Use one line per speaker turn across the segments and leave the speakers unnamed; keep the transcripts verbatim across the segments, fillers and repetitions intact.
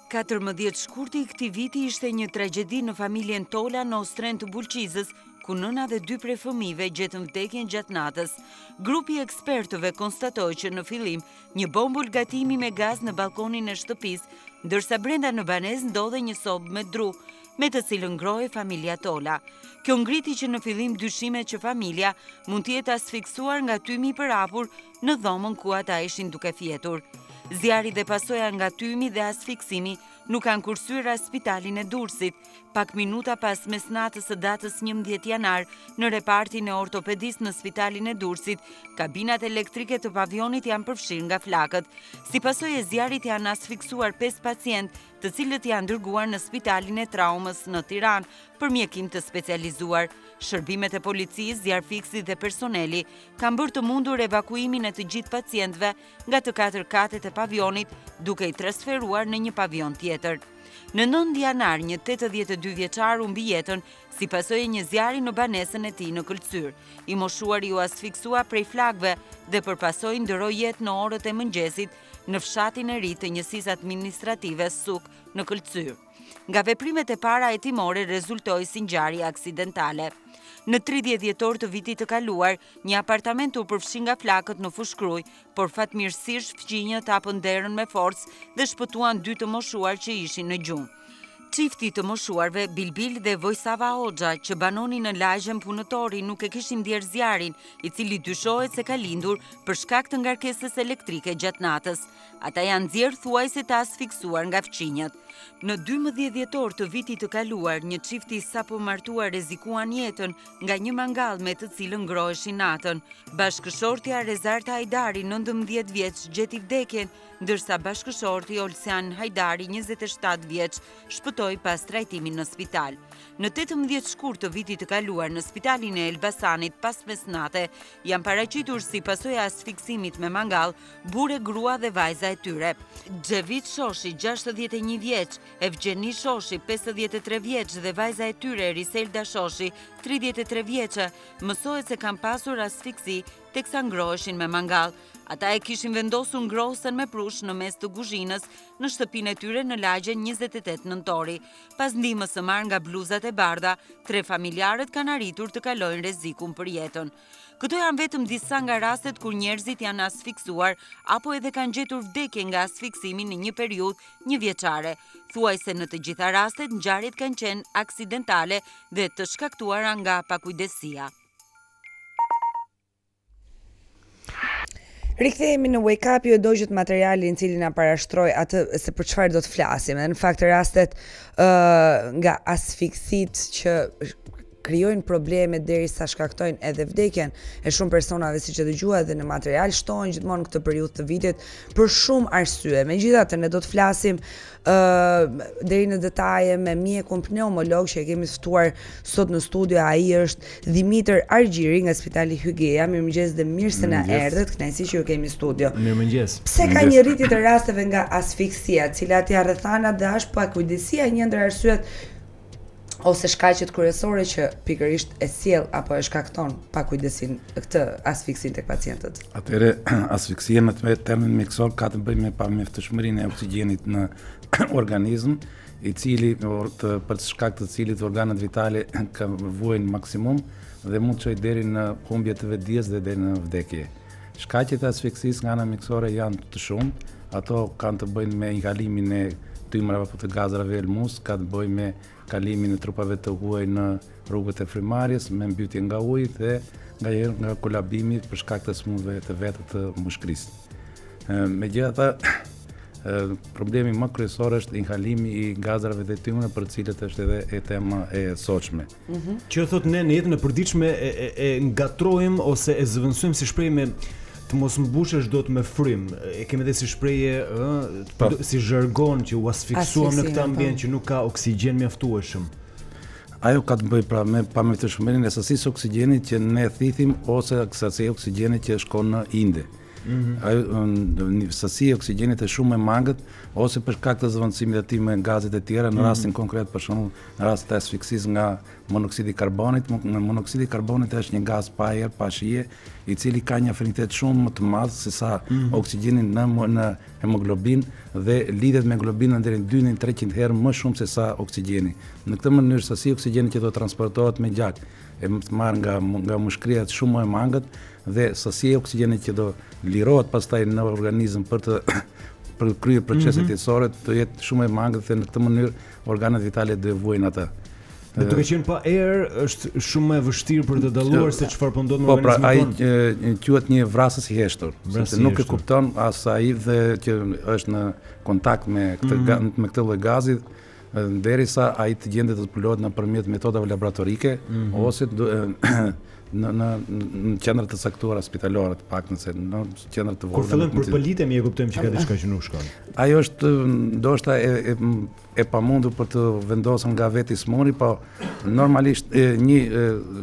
katërmbëdhjetë shkurti i këtij viti ishte një tragjedi në familjen Tola në Ostren të Bulqizës, ku nëna dhe dy prej fëmijëve gjetën vdekjen gjatë natës. Grupi i ekspertëve konstatoi që në fillim një bombul gatimi me gaz në balkonin e shtëpisë, ndërsa brenda në banesë ndodhej një sobë me dru, me të cilën ngrohej familja Tola. Kjo ngriti që në fillim dyshimet që familja mund të jetë asfiksuar nga tymi i përhapur në dhomën ku ata ishin duke fjetur. Zjarri dhe pasoja nga tymi dhe asfiksimi nuk kanë kursyer as spitalin e Durrësit. Pak minuta pas mesnatës së datës njëmbëdhjetë janar, në repartin e ortopedisë në spitalin e Durrësit, kabinat elektrike të pavionit janë përfshirë nga flakët. Si pasojë e zjarrit janë asfiksuar pesë pacientë, të cilët janë dërguar në spitalin e traumës në Tiranë për mjekim të specializuar. Shërbimet e policisë, zjarfiksit dhe personeli kanë bërë të mundur evakuimin e të gjithë pacientëve nga të katër katet e pavionit, duke i transferuar në një pavion tjetër. Në nëntë janar, një tetëdhjetë e dy vjeçar humbi jetën si pasojë e një zjarri në banesën e tij në Këlcyr. I moshuari u asfiksua prej flakëve dhe përpasoi ndëroi jetë në orët e mëngjesit në fshatin e ri të njësisë administrative Suk në Këlcyr. Nga veprimet e para hetimore rezultoi si ngjarje aksidentale. Në tridhjetë dhjetor të vitit të kaluar, një apartament u përfshi nga flakët në Fushkruj, por fatmirësisht fqinjët hapën derën me forcë dhe shpëtuan dy të moshuar që ishin në gjumë. Çifti të moshuarve, Bilbil dhe Vojsava Hoxha, që banonin në lagjen punëtori, nuk e kishin ndier zjarrin, i cili dyshohet se ka lindur për shkak të ngarkesës elektrike gjatë natës. Ata janë nxjerrë thuajse të asfiksuar nga fqinjët. Në dymbëdhjetë dhjetor të vitit të kaluar, një çifti sapo martuar rrezikuan jetën nga një mangall me të cilën ngroheshin natën. Bashkëshortja Rezarta Hajdari, nëntëmbëdhjetë vjeç, gjeti vdekjen, ndërsa bashkëshorti Olsian Hajdari, njëzet e shtatë vjeç, shpëtoi pas trajtimit në spital. Në tetëmbëdhjetë shkurt të vitit të kaluar, në spitalin e Elbasanit pas mesnate, janë paraqitur si pasojë e asfiksimit me mangall burre, grua dhe vajza e tyre. Xhevit Shoshi, gjashtëdhjetë e një vjeç, Evgjeni Shoshi, pesëdhjetë e tre vjeç dhe vajza e tyre Riselda Shoshi, tridhjetë e tre vjeçe, mësohet se kanë pasur asfiksi teksa ngroheshin me mangall. Ata e kishin vendosur ngrohësen me prush në mes të kuzhinës në shtëpinë e tyre në lagjen njëzet e tetë nëntori. Pas ndihmës së marrë nga bluzat e bardha, tre familjarët kanë arritur të kalojnë rrezikun për jetën. Këto janë vetëm disa nga rastet kur njerëzit janë asfiksuar apo edhe kanë gjetur vdekje nga asfiksimi në një periudhë një vjeçare. Thuajse në të gjitha rastet ngjarjet kanë qenë aksidentale dhe të shkaktuara nga pakujdesia.
Rikthehemi në Wake Up, ju e dogjët materialin cili na parashtroi atë se për çfarë do të flasim. Në fakt rastet uh, nga asfiksit që krijojnë probleme derisa shkaktojnë edhe vdekjen e shumë personave, siç e dëgjuat edhe në material, shtohen gjithmonë këtë periudhë të vitit për shumë arsye. Megjithatë, ne do të flasim uh, deri në detaje me mjekun pneumolog që e kemi ftuar sot në studio. Ai është Dimitër Argjiri nga Spitali Hygeja. Mirëmëngjes dhe mirë se na erdhët. Kënaqësi që ju kemi në studio.
Mirëmëngjes.
Pse ka një rritje të rasteve nga asfiksia, cilat janë rrethana dhe është pakujdesia një ndër arsyet ose shkaqet kryesore që pikërisht e sjell apo e shkakton pakujdesin këtë asfiksin tek pacientët?
Atëre, asfiksia në termin mjekësor ka të bëjë me pamjeftueshmërinë e oksigjenit në organizëm, i cili të, për shkak të cilit organet vitale ka vuajnë maksimum dhe mund të çojë deri në humbje të vetdijes dhe deri në vdekje. Shkaqet e asfiksisë nga ana mjekësore janë të shumta. Ato kanë të bëjnë me inhalimin e tymrave apo të gazrave elmus, ka të bëjë me kalimin e trupave të huaj në rrugët e frymarrjes, me mbytje nga uji dhe nga nga kolabimi për shkak të smundjeve të veta të mushkërisë. Megjithatë, problemi më kryesor është inhalimi i gazrave dhe tymrave, për të cilët është edhe e tema e sotshme.
Mm-hmm. Që thotë ne në jetën e përditshme e, e, e ngatrojmë ose e zëvendësojmë si shprehje me të mos mbushesh dot me frym. E kemi edhe si shprehje, ë, si zhargon që u asfiksuam në këtë ambient që nuk ka oksigjen mjaftueshëm.
Ajo ka të bëjë pra me pamjeftueshmërinë e sasisë oksigjenit që ne thithim ose sasisë oksigjenit që shkon në inde. Ajo sasia e oksigjenit është shumë e mangët ose për shkak të zvendësimit të tij me gazet e tjera, në rastin konkret për shembull, në rast të asfiksisë nga monoksidi i karbonit. Monoksidi i karbonit është një gaz pa erë, pa shije, i cili ka një afinitet shumë më të madh se sa oksigjeni në në hemoglobin dhe lidhet me globinën deri në dy në treqind herë më shumë se sa oksigjeni. Në këtë mënyrë sasia e oksigjenit që do transportohet me gjak e të marrë nga nga mushkëriat shumë më e mangët dhe sasia e oksigjenit që do lirohet pastaj në organizëm për të për kryer proceset jetësore të jetë shumë e mangët dhe në këtë mënyrë organet vitale do vuajnë atë.
Dhe duke qenë pa erë është shumë më e vështirë për të dalluar se çfarë po ndodh me
organizmin
tonë.
Po pra ai quhet një vrasës i heshtur, sepse nuk e kupton as ai dhe që është në kontakt me këtë me këtë lloj gazi derisa ai të gjendet të zbulohet nëpërmjet metodave laboratorike ose në në në qendra të caktuara spitalore, të paktën se në qendra të vogla.
Kur fillojmë përpëlitemi e kuptojmë që ka diçka që nuk shkon.
Ajo është ndoshta e e, e pamundur për të vendosur nga veti smuri, po normalisht e, një e,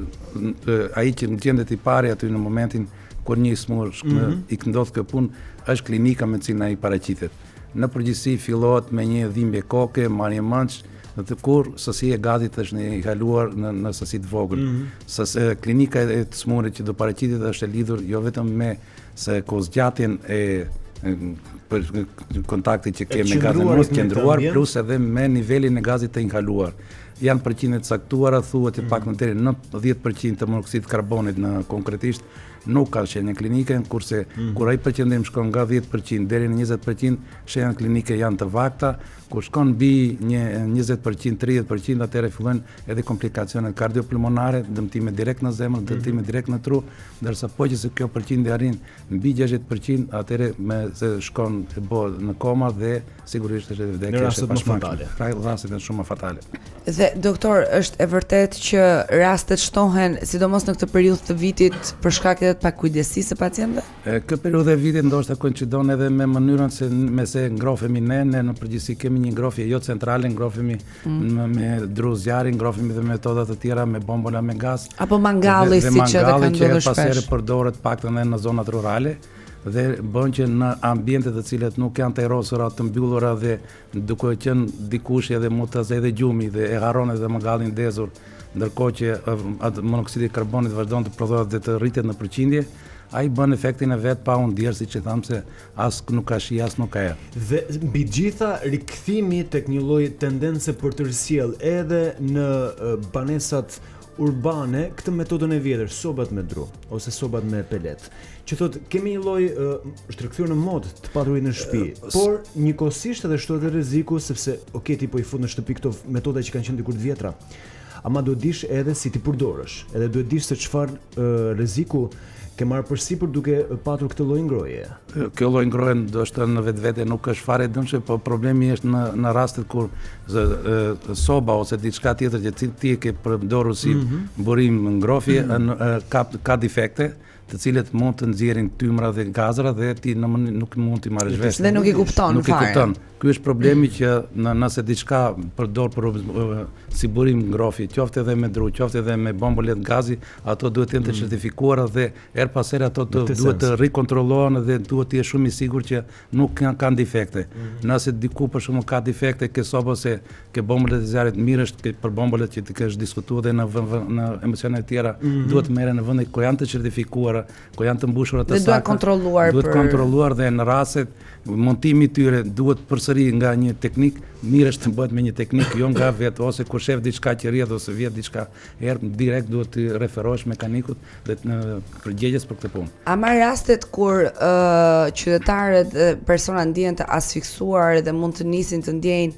e, ai që gjendet i pari aty në momentin kur një smur mm -hmm. i ndodh kjo punë është klinika me cilën ai paraqitet. Në përgjithësi fillohet me një dhimbje koke, marrje mendsh, në të kur sasia e gazit është i kaluar në, në sasi të vogël. Mm -hmm. Sas, klinika e të smurit që do paraqitet është e lidhur jo vetëm me se kozgjatjen e, e për kontaktit që ke me gazin më të qëndruar, plus edhe me nivelin e gazit të inhaluar. Janë përqindje të caktuara, thuhet mm -hmm. pak më deri në nëntëdhjetë përqind të monoksidit karbonit në konkretisht nuk ka shenja klinike, kurse mm. kur ai përqendrim shkon nga dhjetë përqind deri në njëzet përqind, shenjat klinike janë të vakta, kur shkon mbi një njëzet përqind, tridhjetë përqind, atëherë fillojnë edhe komplikacionet kardiopulmonare, dëmtime direkt në zemër, dëmtime mm. direkt në tru, ndërsa po që se kjo përqind arrin mbi gjashtëdhjetë përqind, atëherë me se shkon e bë në koma dhe sigurisht është edhe vdekje.
Në rastet më fatale.
Pra rastet janë shumë më fatale.
Dhe doktor, është e vërtet që rastet shtohen sidomos në këtë periudhë të vitit për shkak të pakujdesisë së pacientëve?
Këtë periudhë e vitit ndoshta koincidon edhe me mënyrën se me se ngrohemi ne, ne në përgjithësi kemi një ngrohje jo centrale, ngrohemi mm. me dru zjarri, ngrohemi dhe me metoda të tjera me bombola me gaz.
Apo mangalli siç edhe kanë ndodhur shpesh.
Pasere përdoret paktën edhe në zonat rurale dhe bën që në ambiente të cilat nuk janë të erosura, të mbyllura dhe duke qenë dikush edhe mund të zë edhe gjumi dhe e harron edhe mangallin ndezur, ndërkohë që monoksidi i karbonit vazhdon të prodhohet dhe të rritet në përqindje, ai bën efektin e vet pa u ndier, siç e tham se as nuk ka shi, as nuk ka erë.
Dhe mbi gjitha rikthimi tek një lloj tendence për të risjell edhe në banesat urbane këtë metodën e vjetër, sobat me dru ose sobat me pelet. Që thotë kemi një lloj është rikthyer në mod të paturit në shtëpi, uh, por njëkohësisht edhe shtohet rreziku sepse okay ti po i fut në shtëpi këto metoda që kanë qenë dikur të vjetra. Ama duhet dish edhe si ti përdorësh, edhe duhet dish se çfarë uh, rreziku ke marrë përsipër duke patur këtë lloj ngrohje.
Kjo lloj ngrohje ndoshta në vetvete nuk është fare dëmshme, po problemi është në në rastet kur zë, e, soba ose diçka tjetër që ti e ke përdorur si mm -hmm. burim ngrohje mm -hmm. ka ka defekte, të cilët mund të nxjerrin tymra dhe gazra dhe ti në mënyrë nuk mund t'i marrësh vesh.
Dhe nuk i kupton
nuk fare. Nuk i kupton. Ky është problemi që në, nëse diçka përdor për uh, si burim ngrohje, qoftë edhe me dru, qoftë edhe me bombolet gazi, ato duhet të jenë të certifikuara dhe her pas here ato të, duhet të rikontrollohen dhe duhet të jesh shumë i sigurt që nuk kanë, kanë defekte. Mm-hmm. Nëse diku për shembull ka defekte, ke soba ose ke bombolet e zjarrit, mirë është për bombolet që ti kesh diskutuar dhe në në emisione të tjera, mm-hmm. duhet merren në vende ku janë të certifikuara, ku janë të mbushura të saktë.
Duhet kontrolluar
duhet
për...
kontrolluar dhe në rastet montimi i tyre duhet përsëri nga një teknik, mirë është të bëhet me një teknik, jo nga vetë ose kur shef diçka që rrjedh ose vjet diçka herë direkt duhet të referohesh mekanikut dhe të përgjigjesh për këtë punë.
A marr rastet kur uh, qytetarët dhe persona ndihen të asfiksuar dhe mund të nisin të ndjejnë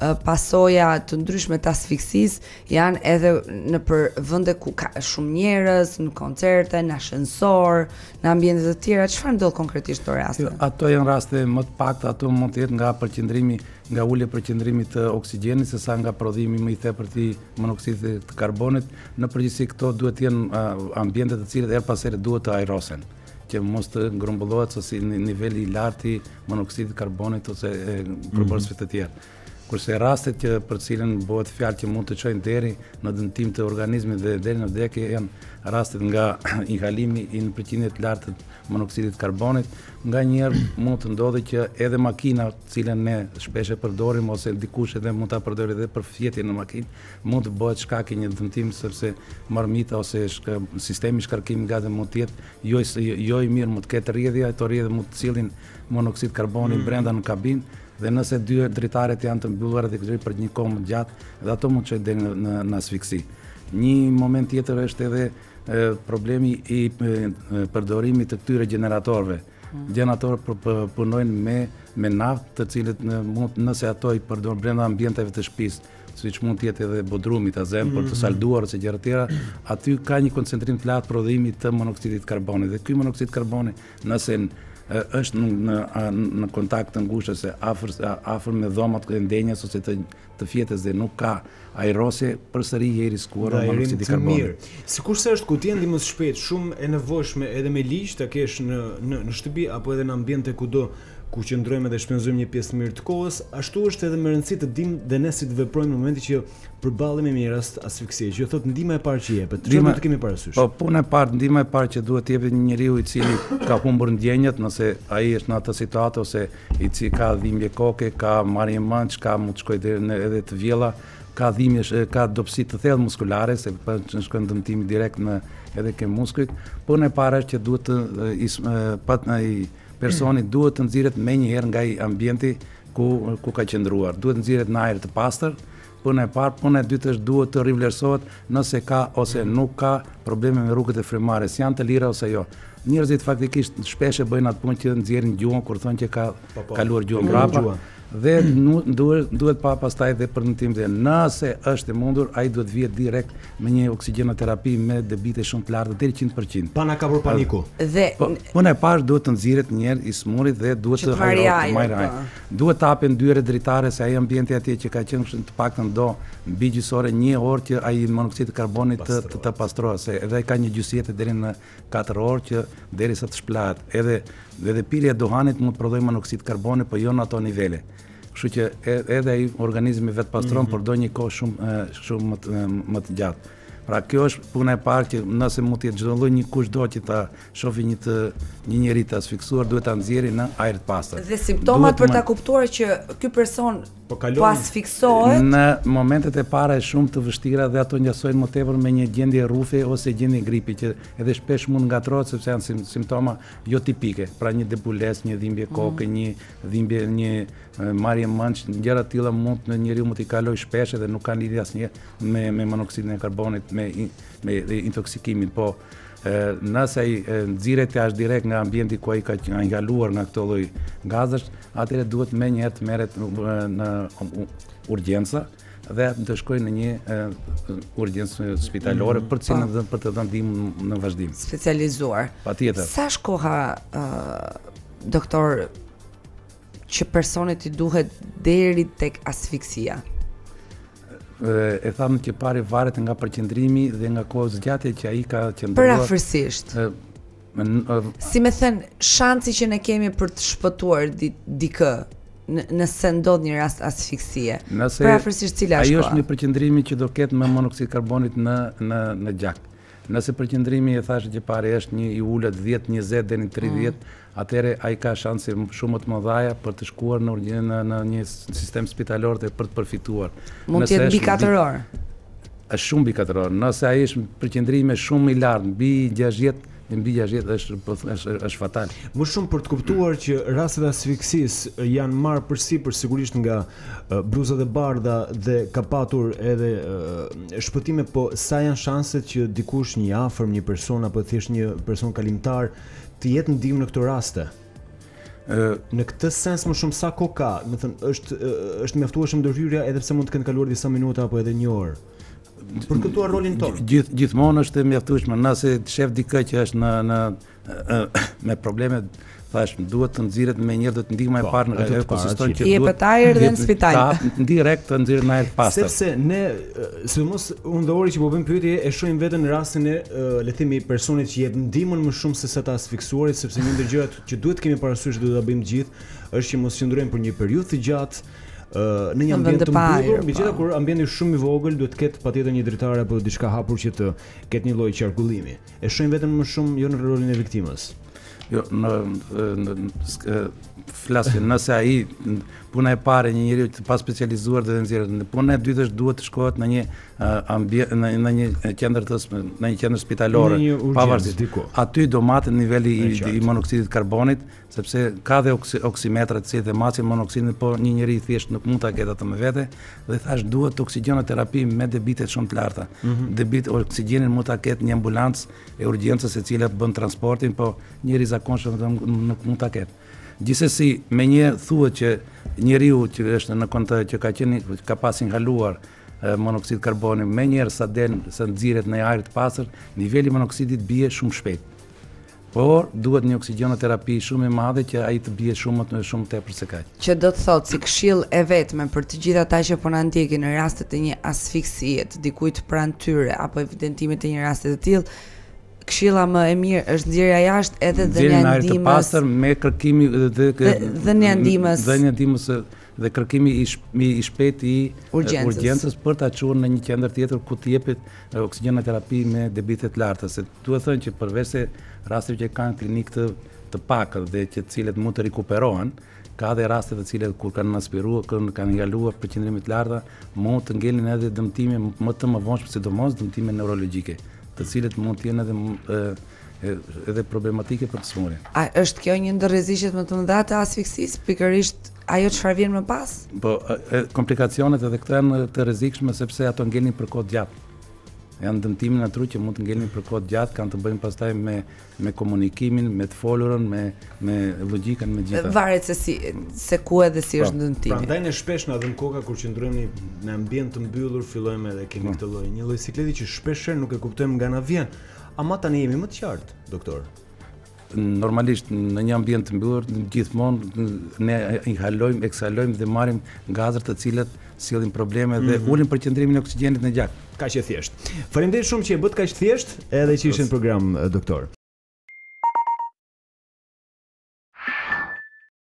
pasoja të ndryshme të asfiksisë janë edhe në për vende ku ka shumë njerëz, në koncerte, në ashensor, në ambiente të tjera. Çfarë ndodh konkretisht këto raste?
Jo, ato janë raste më të pakta, ato mund të jetë nga përqendrimi, nga ulja e përqendrimit të oksigjenit sesa nga prodhimi më i tepërt i monoksidit të karbonit. Në përgjithësi këto duhet të jenë uh, ambiente të cilat her pas here duhet të ajrosen, që mos të grumbullohet si niveli i lartë i monoksidit të karbonit ose përbërësve të tjerë. kurse rastet që për cilën bëhet fjalë që mund të çojnë deri në dëmtim të organizmit dhe deri në vdekje janë rastet nga inhalimi i në përqindje të lartë të monoksidit karbonit. Nga njerë mund të ndodhi që edhe makina cilën ne shpesh e përdorim ose dikush edhe mund ta përdori edhe për fjetjen në makinë, mund të bëhet shkak i një dëmtim sepse marmita ose shka, sistemi shkarkimi gazeve mund të jetë jo, jo i mirë, mund të ketë rrjedhje, ato rrjedhje mund të cilin monoksid karboni mm. brenda në kabinë. Dhe nëse dy dritaret janë të mbyllura dhe këtë për një kohë më gjatë, dhe ato mund të çojë deri në, në, në asfiksi. Një moment tjetër është edhe e, problemi i e, përdorimit të këtyre generatorëve. Mm. Generatorët punojnë me me naftë, të cilët në, mund, nëse ato i përdorin brenda ambienteve të shtëpisë, siç mund të jetë edhe bodrumi ta zem mm. për të salduar ose gjëra të tjera, aty ka një koncentrim të lartë prodhimi të monoksidit karboni. Dhe ky monoksid karboni, nëse është në, në, në kontakt të ngushtë ose afër afër me dhomat e ndenjas ose të, të fjetës dhe nuk ka aerosje, përsëri je i riskuar monoksidi karbonit.
Sikurse është kutija ndihmës shpejt shumë e nevojshme edhe me ligj ta kesh në në, në shtëpi apo edhe në ambiente kudo ku qëndrojmë dhe shpenzojmë një pjesë të mirë të kohës, ashtu është edhe me rëndësi të dimë dhe ne si të veprojmë në momentin që përballemi me një rast asfiksie. Që thotë ndihma e parë që jepet, çfarë të kemi parasysh?
Po, puna e parë, ndihma e parë që duhet të jepet një njeriu i cili ka humbur ndjenjat, nëse ai është në atë situatë ose i cili ka dhimbje koke, ka marrje mendsh, ka mund të shkojë deri në edhe të vjella, ka dhimbje, ka dopsi të thellë muskulare, se shkon dëmtimi direkt në edhe ke muskujt. Puna e parë është që duhet të pat ai personi duhet të nxirret menjëherë nga ai ambienti ku ku ka qëndruar. Duhet të nxirret në ajër të pastër. Puna e parë, puna e dytë është duhet të rivlerësohet nëse ka ose nuk ka probleme me rrugët e frymarrjes, janë të lira ose jo. Njerëzit faktikisht shpesh e bëjnë atë punë që nxjerrin gjuhën kur thonë që ka pa, pa, kaluar gjuhën mbrapa. Dhe duhet duhet pa pastaj dhe për ndërtim dhe nëse është e mundur, ai duhet vihet direkt me një oksigjenoterapi me debite shumë të larta deri në njëqind përqind.
Pa na kapur paniku.
Dhe
po, puna e parë duhet të nxirret një herë i smurit dhe duhet të hajrojë, marrë ajër. Duhet të hapen dyre dritare se ai ambienti atje që ka qenë të paktën do mbi gjysore një orë që ai monoksid karbonit të, të, të pastrohet, se edhe ai ka një gjysjetë deri në katër orë që derisa të shplahet. Edhe edhe pilja e duhanit mund të prodhojë monoksid karboni, po jo në ato nivele. Kështu që edhe ai organizmi vet pastron, mm-hmm. por do një kohë shumë shumë më të, më të gjatë. Pra kjo është puna e parë që nëse mund të jetë çdo lloj një kushdo që ta shohë një të një njerëz të asfiksuar, duhet ta nxjerrë në ajër të pastër.
Dhe simptomat duhet për ta kuptuar që ky person po asfiksohet.
Në momentet e para është shumë të vështira dhe ato ngjasojnë më tepër me një gjendje rrufe ose gjendje gripi që edhe shpesh mund ngatrohet sepse janë sim, simptoma jo tipike. Pra një debulesë, një dhimbje koke, mm. një dhimbje, një marrje mendsh, gjëra të tilla mund në njeriu mund t'i kalojë shpesh dhe nuk kanë lidhje asnjë me me monoksidin e karbonit, me me intoksikimin, po e, nëse ai nxirret jashtë direkt nga ambienti ku ai ka inhaluar nga këto lloj gazesh, atëherë duhet më njëherë të merret në urgjenca dhe të shkojë në një urgjencë spitalore për të cilën për të dhënë ndihmë në vazhdim.
Specializuar.
Patjetër.
Sa shkoha uh, doktor që personit i duhet deri tek asfiksia?
E thamë që pari varet nga përqendrimi dhe nga kohë zgjatja që ai ka qëndruar.
Përafërsisht. Si me thënë, shansi që ne kemi për të shpëtuar di, dikë nëse ndodh një rast asfiksie. Përafërsisht cila është?
Ajo është një përqendrimi që do ketë me monoksid karbonit në në në gjak. Nëse përqendrimi e thashë që pari është një i ulët dhjetë njëzet deri në tridhjetë, mm. atëherë ai ka shanse shumë më të mëdha për të shkuar në, në, në një sistem spitalor dhe për të përfituar.
Mund të jetë mbi katër orë.
Është shumë mbi katër orë. Nëse ai është përqendrimi shumë i lartë, mbi gjashtëdhjetë, mbi gjashtëdhjetë është është është fatal.
Më shumë për të kuptuar që rastet e asfiksisë janë marrë përsipër sigurisht nga uh, bruzat e bardha dhe ka patur edhe uh, shpëtime, po sa janë shanset që dikush, një afërm, një person apo thjesht një person kalimtar të jetë ndihmë në këto raste? Uh, në këtë sens më shumë sa kohë ka, do të thënë është uh, është mjaftueshëm ndërhyrja edhe pse mund të kenë kaluar disa minuta apo edhe një orë. Për këtuar rolin tonë.
Gjith, gjithmonë është e mjaftueshme, nëse shef dikë që është në në me probleme, thash, duhet të nxirret me njëherë, do të ndihma e parë në ajo konsiston që
duhet. Jepet ajër dhe në spital.
Direkt të nxirret në ajër pastër.
Sepse ne, sidomos unë dhe Ori që po bëjmë pyetje, e shohim veten në rastin e le të themi personit që jep ndihmën më shumë se sa ta asfiksuarit, sepse një ndër gjërat që duhet kemi parasysh dhe do ta bëjmë gjithë është që mos qëndrojmë për një periudhë të gjatë Uh, në një ambient të mbyllur, megjithatë kur ambienti është shumë i vogël, duhet të ketë patjetër një dritare apo diçka hapur që të ketë një lloj qarkullimi. E shohim vetëm më shumë jo në rolin e viktimës.
Jo, në, në, në flasje, nëse ai puna e parë një njeriu të pa specializuar dhe nxjerrët, puna e dytë është duhet të shkohet në një uh, ambient në, në një qendër të në një qendër spitalore, pavarësisht. Aty do matet niveli i, i monoksidit karbonit, sepse ka dhe oksi, oksimetra të cilët e masin monoksidin, po një njeri thjesht nuk mund ta ketë atë me vete, dhe thash duhet oksigjenoterapi me debite shumë të larta. Mm-hmm. Debit oksigjenin mund ta ketë një ambulancë e urgjencës e cila bën transportin, po njeri zakonshëm nuk mund ta ketë. Gjithsesi, me një thuhet që njeriu që është në kontë që ka qenë ka pas inhaluar e, monoksid karboni, me njerë sa del, sa nxirret në ajër të pastër, niveli monoksidit bie shumë shpejt. Por duhet një oksigjenoterapi shumë e madhe që ai të bie shumë më shumë tepër se kaq.
Që do të thotë si këshill e vetme për të gjithë ata që po na ndjekin në rastet e një asfiksie të dikujt pranë tyre apo evidentimit të një rasti të tillë, këshilla më e mirë është nxjerrja jashtë edhe dhënia e ndihmës. Të
pastër me kërkimi dhe
dhënia e ndihmës.
Dhënia e ndihmës dhe kërkimi i, i, i shpejt i
urgjencës.
urgjencës për ta çuar në një qendër tjetër ku të jepet oksigjenoterapi me debite të larta. Se duhet thënë që përveç se rastet që kanë klinikë të, të pakët dhe që të cilët mund të rikuperohen, ka dhe raste të cilët kur kanë aspiruar, kanë kanë inhaluar për qëndrime të larta, mund të ngelin edhe dëmtime më të mëvonshme, sidomos dëmtime neurologjike, të cilët mund të jenë edhe e, edhe problematike për të smurjen.
A është kjo një ndër rreziqet më të mëdha të asfiksisë, pikërisht ajo çfarë vjen më pas?
Po, e, komplikacionet edhe këto janë të rrezikshme sepse ato ngelin për kohë gjatë. Janë dëmtime në tru që mund të ngelin për kohë gjatë, kanë të bëjnë pastaj me me komunikimin, me të folurën, me me logjikën, me gjitha.
Varet se si se ku edhe si është dëmtimi.
Prandaj ne shpesh na dhëm koka kur qëndrojmë në ambient të mbyllur, fillojmë edhe kemi këtë lloj, një lloj sikleti që shpesh nuk e kuptojmë nga na vjen. Ama tani jemi më të qartë, doktor.
Normalisht në një ambient të mbyllur gjithmonë ne inhalojmë, eksalojmë dhe marrim gazet të cilat sillin probleme dhe mm-hmm. ulin përqendrimin e oksigjenit në gjak.
Kaq e thjesht. Faleminderit shumë që e bët kaq thjesht, edhe që ishin në program, doktor.